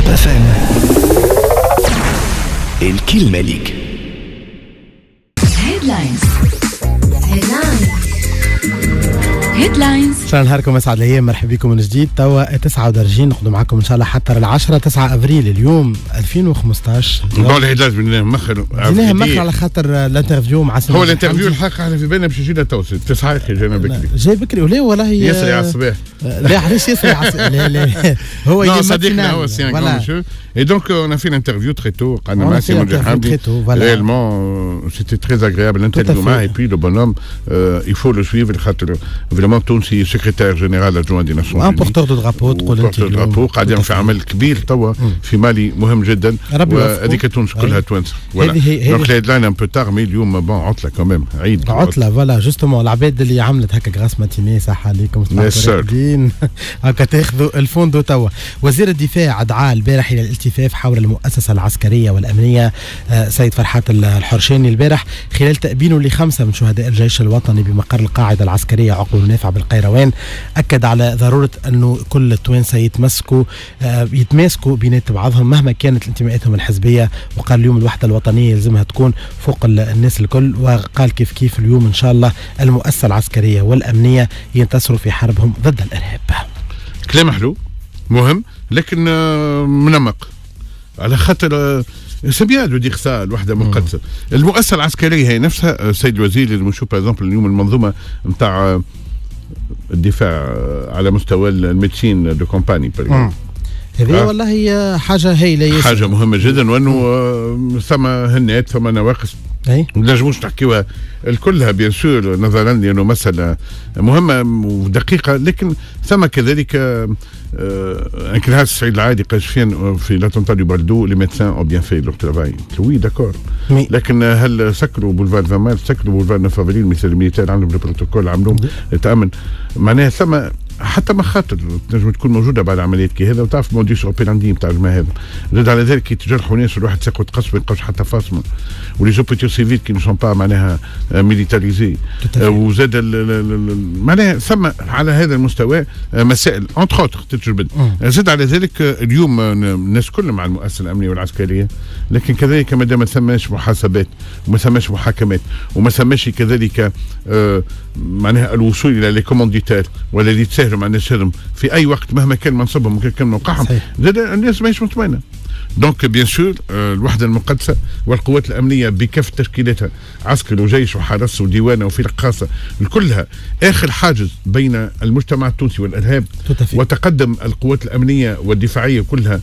FM. الكلمة ليك. هيدلاينز. شكرا نهاركم اسعد الايام، مرحبا بكم من جديد. توا 9 ناخذوا معكم ان شاء الله حتى ل10 9 ابريل اليوم 2015. نقول الهيدلاينز بدناها مخر على خاطر الانترفيو مع هو الانترفيو الحق احنا في بالنا باش يجينا توصل 9 جانا بكري جاي بكري ولا والله يسري على الصباح. لا علاش يسري على الصباح؟ لا هو صديقنا هو سي ان كون مشو. Et donc on a fait l'interview très tôt. On a fait l'interview très tôt. Réellement c'était très agréable l'interview et puis le bonhomme il faut le suivre vraiment تونسي secrétaire général adjoint des Nations Unies. Un porteur de drapeau تقول انت. porteur de drapeau قاعدين في عمل كبير توا في مالي مهم جدا وهذيك تونس كلها توانسه. Voilà. Donc les deadlines un peu tard mais اليوم bon عطلة quand même عيد. عطلة فوالا جوستومون العباد اللي عملت هكا غراس ماتيني صح عليكم راقدين هكا تاخذوا الفندق توا. وزير الدفاع دعا البارح الى الالتفاف حول المؤسسة العسكرية والأمنية سيد فرحات الحرشاني البارح خلال تأبينه ل5 من شهداء الجيش الوطني بمقر القاعدة العسكرية عقب النافع بالقيروان. أكد على ضرورة أنه كل التوانسة يتماسكوا بينات بعضهم مهما كانت انتماءاتهم الحزبية. وقال اليوم الوحدة الوطنية يلزمها تكون فوق الناس الكل. وقال كيف اليوم إن شاء الله المؤسسة العسكرية والأمنية ينتصروا في حربهم ضد الإرهاب. كلام حلو مهم لكن منمق على خاطر سبيان دو دير سا الوحده مقدسه. المؤسسه العسكريه هي نفسها السيد الوزير اللي نشوف باغ اليوم المنظومه نتاع الدفاع على مستوى الميدسين دو كومباني هذه والله هي حاجه هايله حاجه مهمه جدا وانه ثم هنات ثم نواقص ما نجموش نحكيوها الكلها بيان سور نظرا لانه مساله مهمه ودقيقه لكن ثم كذلك يمكن هذا السعيد العادي قال في لاتونتا دو باردو لي ميدسان او بيان في لور ترافاي وي داكور لكن هل سكروا بولفار 20 مارس سكروا بولفار 9 افريل مثل الميليتير عندهم البروتوكول عملوهم تامن معناها ثم حتى ما خاطر تنجم تكون موجوده بعد عمليات كي هذا وتعرف موديس اوبيراندي نتاع الجماعه هذا زاد على ذلك كي تجرحوا ناس الواحد ساق وتقص ما يلقاوش حتى فاصمه ولي زوبيتور سيفيل كي نو سون با معناها ميليتاريزي وزاد معناها ثم على هذا المستوى مسائل انتر اوتر تتجبد. زاد على ذلك اليوم الناس كلهم مع المؤسسه الامنيه والعسكريه لكن كذلك ما دام ما ثماش محاسبات وما ثماش محاكمات وما ثماش كذلك معناها الوصول الى لي كومونديتير ولا اللي تساهلوا مع الناس هذم في اي وقت مهما كان منصبهم ومهما كان موقعهم زاد الناس ماهيش مطمئنه. دونك بيان سور الوحده المقدسه والقوات الامنيه بكافه تشكيلاتها عسكر وجيش وحرس وديوانه وفرق خاصه كلها اخر حاجز بين المجتمع التونسي والارهاب وتقدم القوات الامنيه والدفاعيه كلها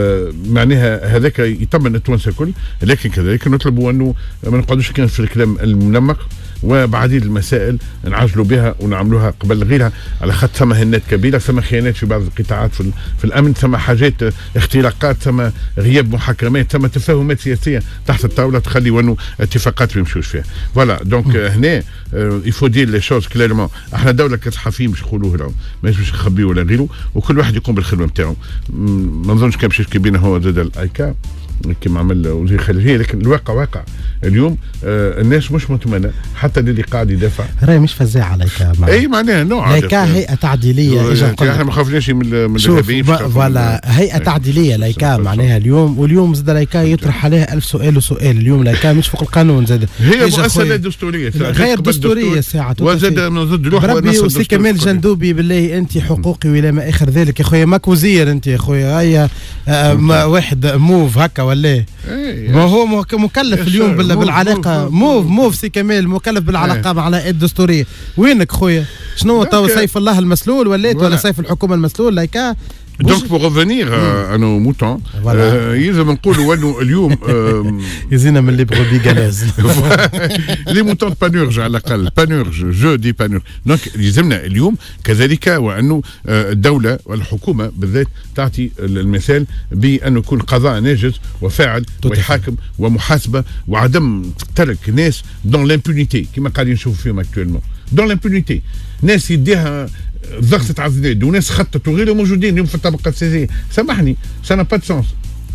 معناها هذاك يطمن التوانسه الكل. لكن كذلك نطلبوا انه ما نقعدوش كان في الكلام المنمق وبعديد المسائل نعجلوا بها ونعملوها قبل غيرها على خاطر ثم هنات كبيره ثم خيانات في بعض القطاعات في الامن ثم حاجات اختراقات ثم غياب محاكمات ثم تفاهمات سياسيه تحت الطاوله تخلي وانه اتفاقات ما يمشوش فيها. فوالا دونك هنا يفو دير لي شوز كليرمون احنا دوله كصحفيين مش نقولوه لهم ماهيش باش نخبيو ولا غيره وكل واحد يقوم بالخدمه نتاعو. ما نظنش كان باش يشكي بينا هو زاد الايكا كما عمل وزير الخارجيه لكن الواقع واقع اليوم الناس مش مطمئنه حتى اللي قاعد يدافع راهي مش فزاعه لايكا اي معناها نوع لايكا هيئه تعديليه احنا ما خافناش من الارهابيين فوالا هيئه تعديليه لايكا معناها اليوم واليوم زاد لايكا يطرح عليها 1000 سؤال وسؤال. اليوم لايكا مش فوق القانون زاد هي مؤسسه دستوريه غير دستوريه ساعه وزاد من ضد روح ربي وسي كمال جندوبي بالله انت حقوقي والى ما اخر ذلك يا خويا ماك وزير انت يا خويا هيا واحد موف هكا ولا ما هو مكلف اليوم بالعلاقه موف سي كمال مكلف بالعلاقه مع الهيئات الدستوريه. وينك خويا شنو تو سيف الله المسلول ولا سيف الحكومه المسلول لايكا. دونك بور ريفينير à nos moutons يلزم نقولوا انه اليوم يزينا من لي بروبي غالاز لي موتون بانورج على الاقل بانورج جو دي بانورج. دونك يلزمنا اليوم كذلك وانه الدوله والحكومه بالذات تعطي المثال بانه يكون قضاء ناجز وفاعل ويحاكم ومحاسبه وعدم ترك ناس دون لامبونيتي كما قاعدين نشوفوا فيهم اكتويلمون دون لامبونيتي ناس يديها ضغطت على الزناد وناس خطت وغيرهم موجودين اليوم في الطبقه السياسيه. سامحني سا با دو سونس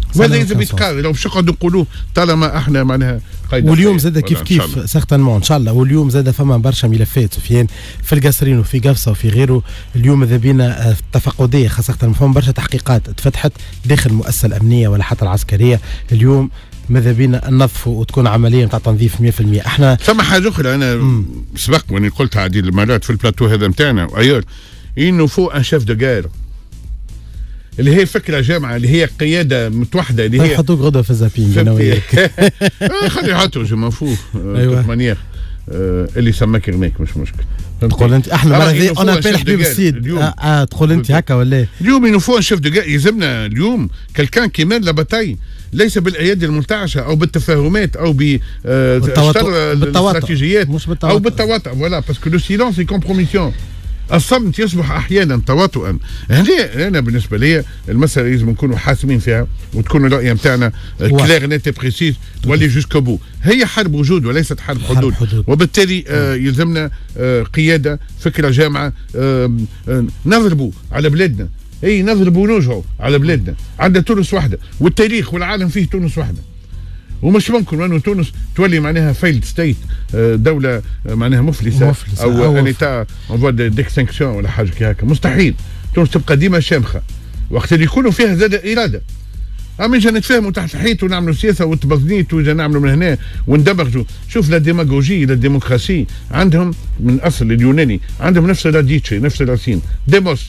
وهذا لازم يتقال. لو باش نقعدوا نقولوه طالما احنا معناها واليوم زاد كيف سيغتانمون ان شاء الله. واليوم زاد فما برشا ملفات سفيان في القصرين وفي قفصه وفي غيره. اليوم ماذا بينا تفقديه خاصه فما برشا تحقيقات تفتحت داخل المؤسسه الامنيه ولا حتى العسكريه. اليوم ماذا بينا ننظفوا وتكون عمليه نتاع تنظيف 100%. احنا ثم حاجه اخرى انا سبق واني قلتها عديد المرات في البلاتو هذا نتاعنا وايور، انه فو ان شيف دو غير اللي هي فكره جامعه، اللي هي قياده متوحده، اللي هي يحطوك غدوه في الزابين انا وياك. خلي يحطوا جو مفهوم مانيير اللي سماك يرميك مش مشكل. تقول انت احنا مرة اون ابيل حبيب السيد تقول انت هكا ولا اليوم ينوفوا شيف دو يلزمنا اليوم كالكان كيمان لاباتاي، ليس بالايادي الملتعشه او بالتفاهمات او بالاستراتيجيات او بالتواطؤ. فوالا باسكو لو سيلونس كومبروميسيون، الصمت يصبح احيانا تواطؤا. هنا انا بالنسبه لي المساله لازم نكونوا حاسمين فيها وتكون الرؤيه نتاعنا كلير نيت بريسيز ولي جوسكو بو. هي حرب وجود وليست حرب حدود. وبالتالي يلزمنا قياده، فكره جامعه، نضربوا على بلادنا، اي نضربوا ونوجعوا على بلادنا. عندنا تونس واحده والتاريخ والعالم فيه تونس واحده، ومش ممكن انه تونس تولي معناها فايلد ستيت، دوله معناها مفلسه او انيتا اون فوا ديكستنكسيون ولا حاجه هكا. مستحيل. تونس تبقى ديما شامخه وقت اللي يكونوا فيها زاد اراده. اما نجي نتفاهموا تحت الحيط ونعملوا سياسه وتبذنيت وجا نعملوا من هنا وندمجوا. شوف لا ديماغوجي لا ديموكراسي عندهم من اصل اليوناني، عندهم نفس الراديتشي نفس الراسين. ديموس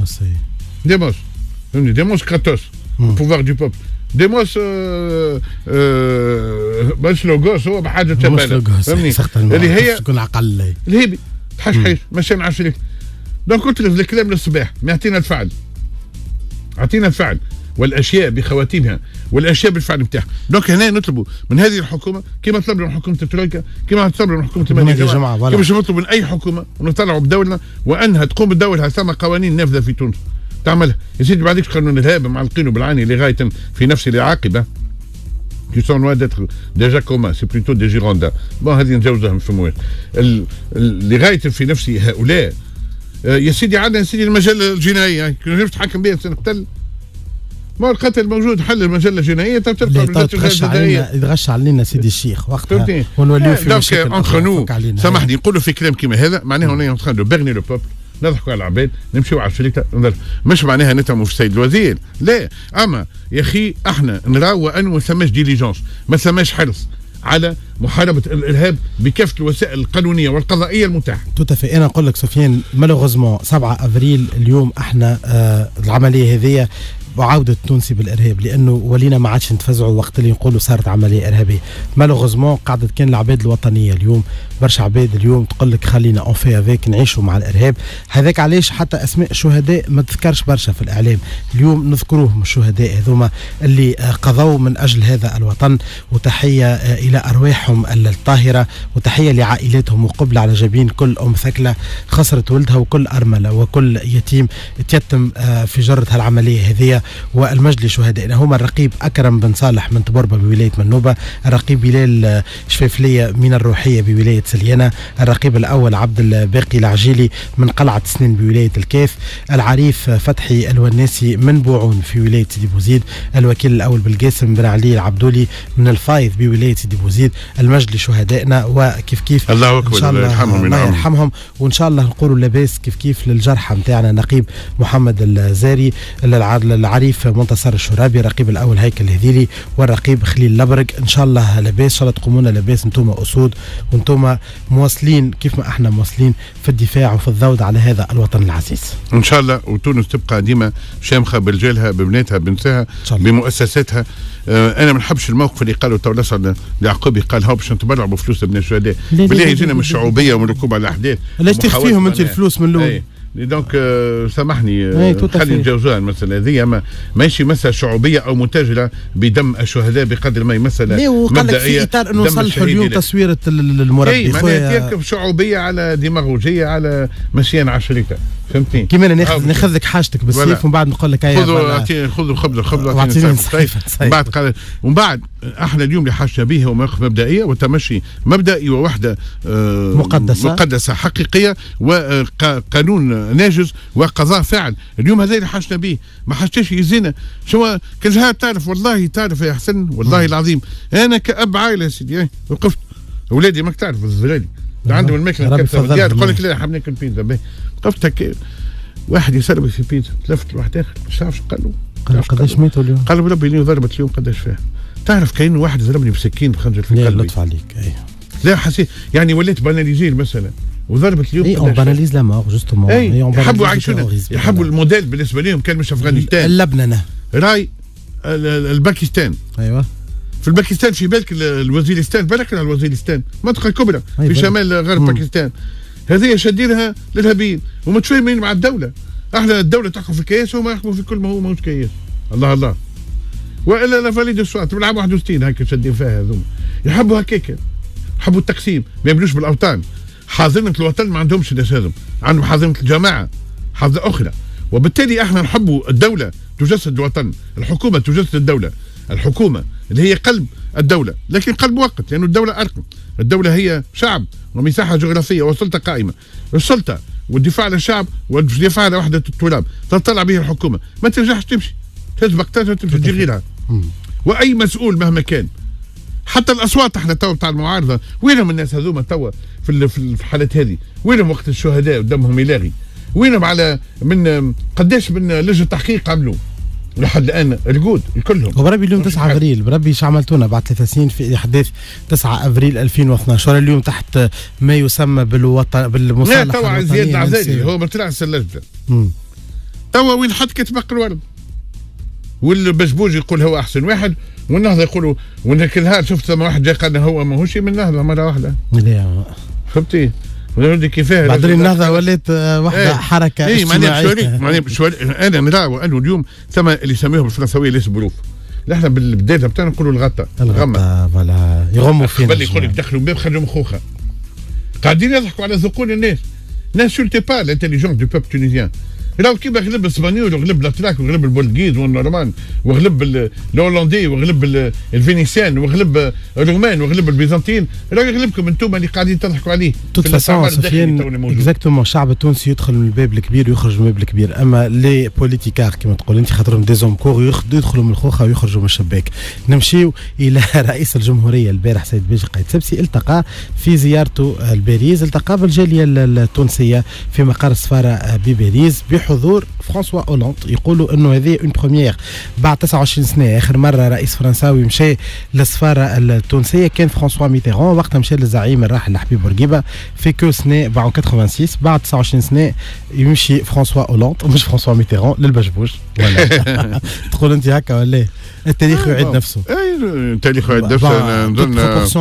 فهمتني، ديموس كراتوس بوفوار دو بوبل. ديموس باش لوغوس هو بحاجه تباله فهمني، اللي هي تكون عقل الهيبي تحشحيش ماشي مع شريك. دونك قلت لك الكلام للصباح ما يعطينا الفعل، اعطينا الفعل والاشياء بخواتيمها والاشياء بالفعل بتاعها. دونك هنا نطلبوا من هذه الحكومه كما طلبنا من حكومه الترويكا، كما طلبنا من حكومه الجماعه، كما نطلبوا من اي حكومه ونطلعوا بدولنا وانها تقوم بدورها. ثم قوانين نافذه في تونس تعملها يا سيدي. بعديك قانون الارهاب معلقينه بالعاني لغايه في نفس العاقبه qui sont loin d'être déjà communs, c'est plutôt des Girondins. bon هذه نجوزهم في موال لغايه في نفس هؤلاء. يا سيدي عندنا يا سيدي المجله الجنائيه كنا نتحكم بها سنقتل. ما القتل موجود، حل المجله الجنائيه تبقى يتغش علينا سيدي الشيخ وقتها ونوليو في مشاكل انخنو. سامحني نقولوا في كلام كيما هذا معناها اون اون تران دو بيرني لو بوبل، نضحكوا على العباد، نمشيو على الشركه، مش معناها نتهموا في السيد الوزير، لا. اما يا اخي احنا نراو انه ما ثماش ديليجونس، ما ثماش حرص على محاربه الارهاب بكافه الوسائل القانونيه والقضائيه المتاحه. توتافي. انا نقول لك سفيان مالوغوزمون 7 افريل اليوم احنا العمليه هذه وعودة التونسي بالإرهاب، لأنه ولينا ما عادش نتفزعوا وقت اللي نقولوا صارت عملية إرهابية. مالوغوزمون قعدت كان العباد الوطنية اليوم برشا عباد اليوم تقول لك خلينا اون في افيك نعيشوا مع الإرهاب. هذاك علاش حتى أسماء الشهداء ما تذكرش برشا في الإعلام. اليوم نذكروهم الشهداء هذوما اللي قضوا من أجل هذا الوطن، وتحية إلى أرواحهم الطاهرة، وتحية لعائلاتهم، وقبل على جبين كل أم ثكلة خسرت ولدها وكل أرملة وكل يتيم تيتم في جرة هالعملية هذه. والمجد لشهدائنا هما الرقيب أكرم بن صالح من تبربة بولاية منوبة، الرقيب بلال شفافلية من الروحية بولاية سليانة، الرقيب الأول عبد الباقي العجيلي من قلعة سنين بولاية الكاف، العريف فتحي الوناسي من بوعون في ولاية سيدي بوزيد، الوكيل الأول بالقاسم بن علي العبدولي من الفايض بولاية سيدي بوزيد. المجد لشهدائنا وكيف كيف الله أكبر الله يرحمهم وإن شاء الله نقولوا لاباس كيف كيف للجرحى نتاعنا نقيب محمد الزاري، العريف منتصر الشرابي، الرقيب الاول هيكل الهذيلي، والرقيب خليل لبرق. ان شاء الله لاباس، ان شاء الله تقومون لاباس، انتم اسود وانتم مواصلين كيف ما احنا مواصلين في الدفاع وفي الذود على هذا الوطن العزيز ان شاء الله. وتونس تبقى ديما شامخه برجالها ببناتها بنساها بمؤسساتها. انا ما نحبش الموقف اللي قالوا تو نصر اليعقوبي قال هاو باش نتبرعوا بفلوس ابن الشهداء، بالله يجينا من الشعوبيه ومن الركوب على الاحداث. ليش تخفيهم انت الفلوس من الاول؟ دونك سامحني خلي نتجاوزوها المسألة هذه، ماشي مسألة شعوبية أو متاجرة بدم الشهداء بقدر ما مسألة مبدئية. في إطار أنه نصلحوا اليوم تصويرة المربي. أي معناها تركب شعوبية على ديماغوجية على مشيان على الشركة، فهمتني؟ كيما ناخذ لك حاجتك بالسيف ومن بعد نقول لك خذوا الخبز واعطيني بعد احنا اليوم اللي حاجه به هو مواقف مبدئيه وتمشي مبدئي ووحده مقدسه حقيقيه وقانون ناجز وقضاء فاعل. اليوم هذا اللي حاجه به، ما حاجتش يزينا. شو كان جهات تعرف، والله تعرف يا حسن والله العظيم انا كأب عائله يا سيدي وقفت اولادي ماك تعرف الزغالي عندهم الماكله يقول لك لا حاب ناكل بيتزا. وقفت هكا واحد يسرب في بيتزا، تلفت لواحد اخر مش عارف قال له قداش ماتوا اليوم؟ قال له ربي اللي ضربت اليوم قداش فيها. تعرف كاين واحد ضربني بسكين بخنجر في قلبي. لطف عليك. اي لا حسيت يعني وليت باناليزير مثلا وضربت اليوم. اي اون باناليز لا مور جوستومون. يحبوا يعيشونا، يحبوا الموديل بالنسبه لهم كان مش افغانستان اللبنانه راي الباكستان. ايوه في الباكستان في بالك الوزيرستان، بالك على الوزيرستان منطقه كبرى في شمال غرب باكستان. هذه شادينها للهابين ومتفاهمين مع الدوله. احنا الدوله تحكم في كياس وهم يحكموا في كل ما هو ماهوش كياس. الله الله. والا لا فاليد الصوات بالعام 61 هكا شادين فيها هذوما. يحبوا هكاك، يحبوا التقسيم، ما يبنوش بالاوطان. حاضنه الوطن ما عندهمش الناس هذم، عندهم حاضنه الجماعه، حاضنه اخرى. وبالتالي احنا نحبوا الدوله تجسد الوطن، الحكومه تجسد الدوله، الحكومه اللي هي قلب الدوله، لكن قلب مؤقت لانه الدوله ارقم. الدوله هي شعب ومساحه جغرافيه وسلطه قائمه. السلطه والدفاع عن الشعب والدفاع على وحده التراب تطلع به الحكومه، ما تنجحش تمشي، تسبق تمشي تجي غيرها. واي مسؤول مهما كان، حتى الاصوات احنا تو بتاع المعارضه، وينهم الناس هذوما توا في الحالات هذه؟ وينهم وقت الشهداء ودمهم يلاغي؟ وينهم على من قداش من لجنه تحقيق عملوا لحد الان رقود كلهم؟ وبربي اليوم 9 افريل، بربي ايش عملتونا بعد 3 سنين في احداث 9 افريل 2012 اليوم تحت ما يسمى بالوطن بالمصالحه. لا توا زياد العزالي هو ما طلعش اللجنه. توا وين حد كتبق الورد؟ والبشبوج يقول هو احسن واحد، والنهضه يقولوا كل نهار شفت ثم واحد جاي قال هو ماهوش من النهضه مره واحده. لا فهمتي؟ ولدي كيفاه بعدين النهضه ولات واحده حركه اجتماعيه. انا نرى انه اليوم ثم اللي يسميهم بالفرنساويه ليس بروف. احنا بالبدايه بتاعنا نقولوا الغطا فوالا يغموا فينا. قبل يقول لك دخلوا باب خرجوا مخوخه. قاعدين يضحكوا على ذقون الناس. نانسولتي با لانتيليجونس دو بوبل تونيزيان. راهو كيما غلب الاسبانيول وغلب الاتراك وغلب البرتغيز والنورمان وغلب الهولندي وغلب الفينيسيان وغلب الرومان وغلب البيزنطيين، راه يغلبكم انتم اللي قاعدين تضحكوا عليه. توت فاسون سفيان اكزاكتومون الشعب التونسي يدخل من الباب الكبير ويخرج من الباب الكبير، اما لي بوليتيكار كما تقول انت خاطرهم ديزوم كور يدخلوا من الخوخه ويخرجوا من الشباك. نمشيو الى رئيس الجمهوريه البارح سيد باجي قايد سبسي، التقى في زيارته لباريس، التقى بالجاليه التونسيه في مقر السفاره بباريس بحضور فرانسوا أولاند. يقولوا انه هذه اون بروميير بعد 29 سنه. اخر مره رئيس فرنساوي مشى للسفاره التونسيه كان فرانسوا ميتيران، وقتها مشى للزعيم الراحل الحبيب بورقيبه في كو سنه بعد 86. بعد 29 سنه يمشي فرانسوا أولاند مش فرانسوا ميتيران للبشبوش. ولا تقول انت هكا ولا التاريخ يعيد نفسه؟ اي التاريخ يعيد نفسه. انا نظن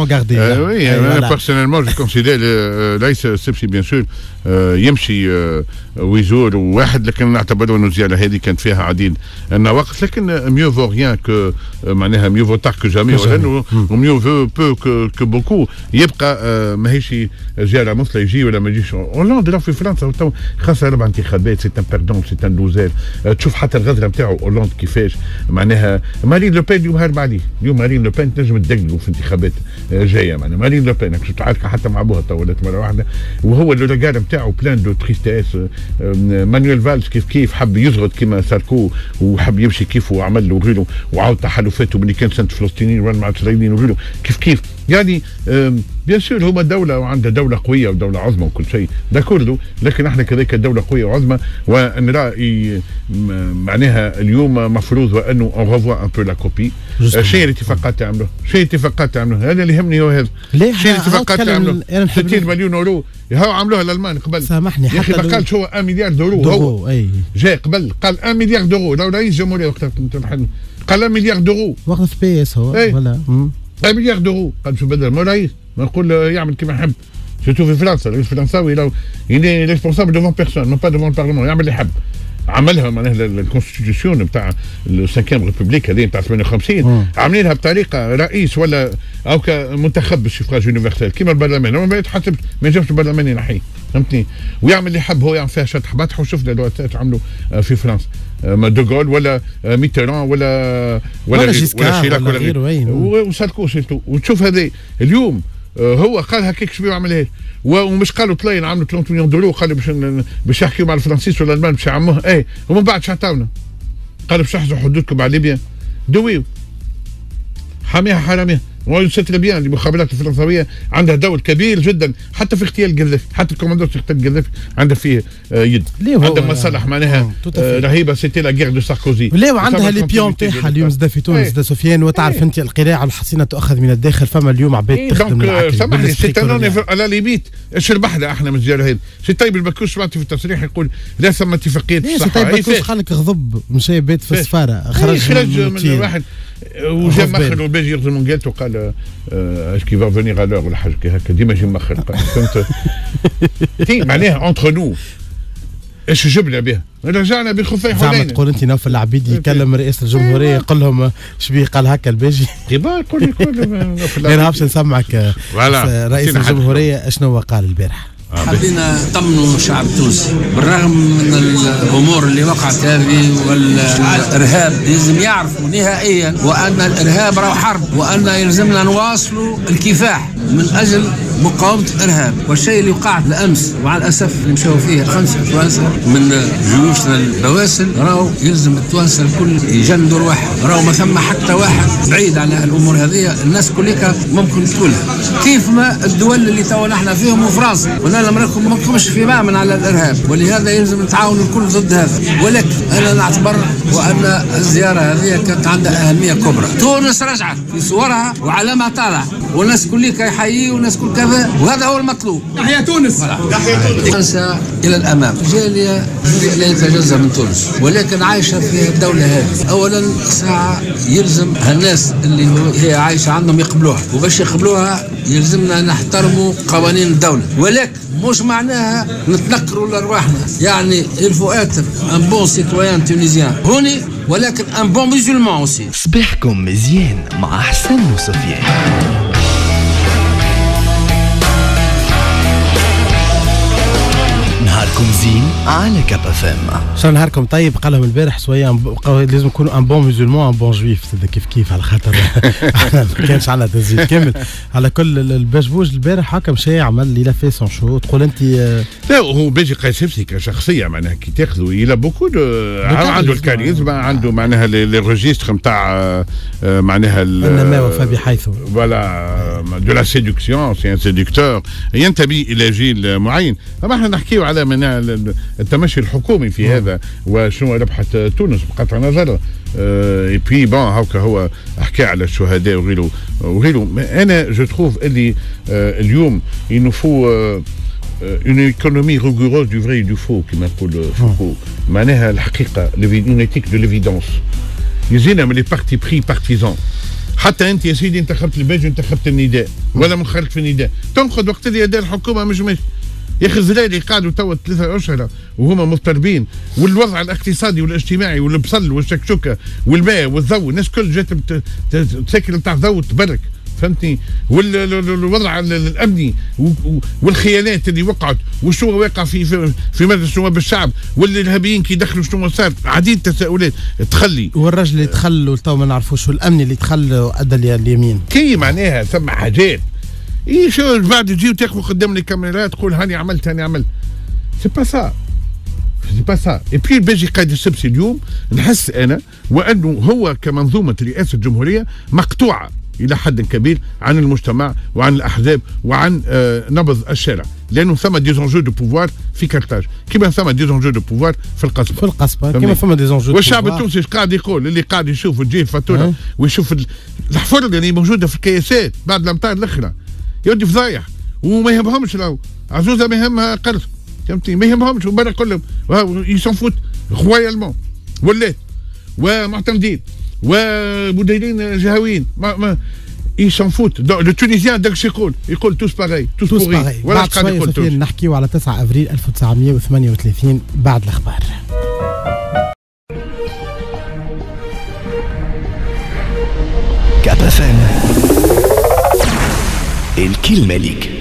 وي انا بيرسونيلمون جو كونسيدير ليس سبسي بيان سور يمشي ويزور واحد، لكن نعتبر انه الزياره هذه كانت فيها عديد النواقص، لكن ميو فو ريان كو معناها ميو فو تار كو جامي، وميو فو بو كو بوكو. يبقى ماهيش زياره مثلى يجي ولا ما يجيش. هولندا راه في فرنسا خاصه 4 انتخابات، سي ان باردون سي ان لوزير. تشوف حتى الغزره نتاعو هولندا كيفاش معناها. مارين لوبين اليوم هارب عليه، اليوم مارين لوبين تنجم تدققوا في انتخابات جايه معناها. مارين لوبين شفت عارفه حتى مع ابوها تو ولات مره واحده، وهو لو ريغار نتاعو بلان دو تريستيس. مانويل فالز كيف حب يزغط كيما ساركو وحب يمشي كيف وعمل له وغيره، وعاود تحالفاته ملي كان سنه فلسطينيين وين مع الاسرائيليين وغيره كيف يعني. بيان سور هما دوله وعندها دوله قويه ودوله عظمى وكل شيء ده كله، لكن احنا كذلك دوله قويه وعظمى. ونرى معناها اليوم مفروض وانه اون ريفوا ان بو لا كوبي. شنو الاتفاقات تعملوا؟ هذا اللي يهمني هو هذا. شنو الاتفاقات تعملوا؟ 60 مليون يورو هاو عملوها الالمان قبل. سامحني يا اخي ما قالش هو 1 مليار دورو. هو جاي قبل قال 1 مليار دورو. لو رئيس جمهوريه وقتها قال 1 مليار دورو وقت في بي اس هو ولا 1 مليار دورو. قال شو بدل ما رئيس ما نقول يعمل كما يحب. سيرتو في فرنسا الرئيس الفرنساوي لو يلي ريسبونسابل دوفون بيرسون نو با دوفون البارلمون، يعمل اللي يحب. عملها معناها الكونستيتيوشن نتاع السانكيام ريبوبليك هذه نتاع 58 عاملينها بطريقه رئيس ولا او كمنتخب بالسفراج يونيفرسال كيما البرلمان ما يتحسب ما ينجمش البرلمان ينحيه فهمتني ويعمل اللي يحب هو يعمل فيها شطح بطح وشفنا دلوقتي عملوا في فرنسا دوغول ولا ميتيران ولا شيراك ولا غيره وساركوزي وتشوف هذا اليوم هو قال هكاك شو بيعمل ومش قالوا طلعين عملوا 30 مليون دولار قالوا باش يحكيوا مع الفرنسيس ولا الالمان باش يعموه ومن بعد شعطاونا قالوا باش تحفظوا حدودكم على ليبيا دويو حاميها حراميها وستر بيان المخابرات الفرنسويه عندها دور كبير جدا حتى في اغتيال القذافي حتى الكوماندور في اغتيال القذافي عندها فيه يد عندها مصالح معناها رهيبه سيتي لا غير دو ساركوزي لا وعندها لي بيون تاعها اليوم زاد في تونس زاد سفيان وتعرف انت القراعه الحصينه تؤخذ من الداخل فما اليوم عباد تخدم العقل سامحني سيتانوني على ليبيت ايش ربحنا احنا من الزياره هذه سي طيب البكوش سمعت في التصريح يقول لا ثم اتفاقيه الصحه طيب البكوش قال لك غضب مشى بيت في السفاره خرج من واحد وجا مخر والباجي يخدم من قالته وقال اسكي فا فينير الور ولا حاجه هكا ديما يجي مخر فهمت معناها اونتر نو ايش جبنا بها؟ رجعنا بخفي حنين زعما تقول انت نوف العبيدي يكلم رئيس الجمهوريه يقول لهم شبيه قال هكا الباجي قول انا نعرفش نسمعك رئيس الجمهوريه شنو قال البارح حبينا نطمنوا الشعب التونسي بالرغم من الامور اللي وقعت هذه والارهاب لازم يعرفوا نهائيا وان الارهاب راه حرب وان يلزمنا نواصلوا الكفاح من اجل مقاومه الارهاب والشيء اللي وقع بالامس ومع الاسف اللي مشاو فيه 5 توانسه من جيوشنا البواسل راهو يلزم التوانسه الكل يجندوا رواحهم راهو ما ثم حتى واحد بعيد على الامور هذه الناس كلها ممكن تقولها كيف ما الدول اللي توا نحن فيهم وفرنسا ولا ما نقومش في مأمن على الارهاب ولهذا يلزم نتعاون الكل ضد هذا ولكن انا نعتبر وان الزياره هذه كانت عندها اهميه كبرى تونس رجعت في صورها وعلى ما طالع والناس كلها يحيي والناس كل كذا وهذا هو المطلوب تحيا تونس فرنسا الى الامام جاليه لا يتجزا من تونس ولكن عايشه في الدوله هذه اولا ساعه يلزم الناس اللي هي عايشه عندهم يقبلوها وباش يقبلوها يلزمنا نحترموا قوانين الدوله ولكن مش معناها نتنكروا لارواحنا يعني الفو اتر ان بون سيتويان تونيزيان هوني ولكن ان بون مسلمان اوسي صباحكم مزيان مع حسن وسفيان نهاركم زين على كاب اف ام شنو نهاركم طيب قال لهم البارح شويه لازم نكونوا ان بون مسلمان ان بون جويف كيف على خاطر ما كانش عندنا تسجيل كامل على كل البجبوج البارح هكا مشى عمل ليله في سون شو تقول انت لا هو باجي قيسفسي كشخصيه معناها كي تاخذوا الى بوكو عنده الكاريزما عنده معناها لي ريجيستر نتاع معناها النماء وفى بحيث فوالا دو لا سيدكسيون سي ان سيدكتور ينتمي الى جيل معين اما احنا نحكيو على من التمشي الحكومي في هذا وشنو ربحت تونس بقطع نظر اي بي بون هاكا هو حكى على الشهداء وغيره انا جو تروف اللي اليوم il nous faut une économie rigoureuse du vrai et du faux كما يقول فوكو معناها الحقيقه une éthique de l'évidence يزينا من لي بارتي بري بارتيزان حتى انت يا سيدي انتخبت الباجي انتخبت النداء ولا منخرط في النداء تنقض وقت اللي يدير الحكومه مش يا اخي الزلايلي قعدوا توا 3 أشهر وهما مضطربين والوضع الاقتصادي والاجتماعي والبصل والشكشوكه والماء والضوء الناس كل جات تسكر نتاع ضوء تبرك فهمتني والوضع الامني والخيانات اللي وقعت وشنو واقع في مجلس نواب الشعب والارهابيين كي دخلوا شنو صار عديد تساؤلات تخلي والراجل اللي دخل تو ما نعرفوش والامن اللي دخل ادى اليمين كي معناها ثم حاجات شو بعد تجي وتاخذ قدام الكاميرات تقول هاني عملت سي با سا اي بي الباجي قاعد السبسي اليوم نحس انا وانه هو كمنظومه رئاسه الجمهوريه مقطوعه الى حد كبير عن المجتمع وعن الاحزاب وعن نبض الشارع لانه ثم دي زونجو دو بوفوار في كارتاج كما ثم دي زونجو دو بوفوار في القصبه كما ثم دي زونجو والشعب التونسي قاعد يقول اللي قاعد يشوف الجي فاتوره ويشوف الحفر اللي موجوده في الكياسات بعد الامطار الاخرى يودي فضايح وما يهمهمش راهو عزوزه ما يهمها قرص فهمتني ما يهمهمش وبرا كلهم يسنفوت رويالمون ولات ومعتمدين ومديرين جهويين ما يسنفوت لو تونيزيان داك يقول توس باغي توس بوغي ولا قاعد يقول نحكيو على 9 افريل 1938 بعد الاخبار. كاب اف ام الكلمة ليك.